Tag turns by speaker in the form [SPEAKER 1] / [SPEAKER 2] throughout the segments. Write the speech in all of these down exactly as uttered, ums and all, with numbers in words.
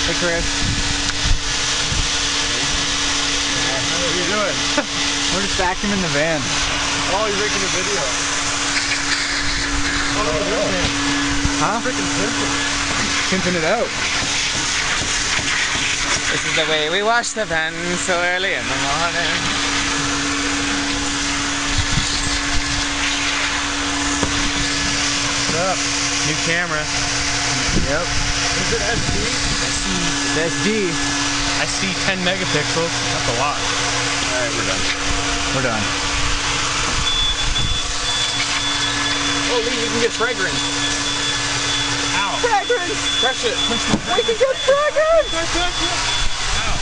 [SPEAKER 1] Hey Chris.
[SPEAKER 2] What are you doing?
[SPEAKER 1] We're just vacuuming the van.
[SPEAKER 2] Oh, you're making a video. Oh, look at this man.
[SPEAKER 1] Huh?
[SPEAKER 2] Freaking pimping.
[SPEAKER 1] Pimping it out.
[SPEAKER 3] This is the way we wash the van so early in the morning.
[SPEAKER 2] What's up? New camera.
[SPEAKER 1] Yep.
[SPEAKER 2] Is it S D?
[SPEAKER 1] It's S D.
[SPEAKER 2] I see ten megapixels. That's a lot. Alright, we're done.
[SPEAKER 1] We're done.
[SPEAKER 3] Oh, Lee, we can get fragrance.
[SPEAKER 2] Ow.
[SPEAKER 3] Fragrance! Crush it.
[SPEAKER 1] We can get fragrance!
[SPEAKER 2] Ow.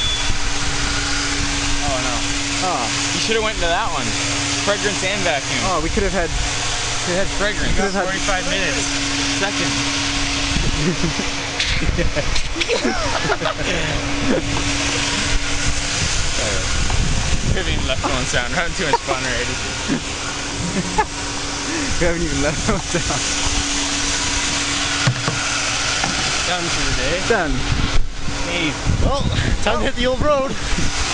[SPEAKER 3] Oh no.
[SPEAKER 1] Oh.
[SPEAKER 3] You should have went into that one. Fragrance and vacuum.
[SPEAKER 1] Oh, we could have had.
[SPEAKER 3] It had fragrance.
[SPEAKER 1] Could've had-
[SPEAKER 2] forty-five minutes.
[SPEAKER 3] Second. We haven't even left one sound. We're having too much fun already.
[SPEAKER 1] We haven't even left those down.
[SPEAKER 2] Done for the day.
[SPEAKER 1] Done.
[SPEAKER 2] Hey, well, time to hit the old road.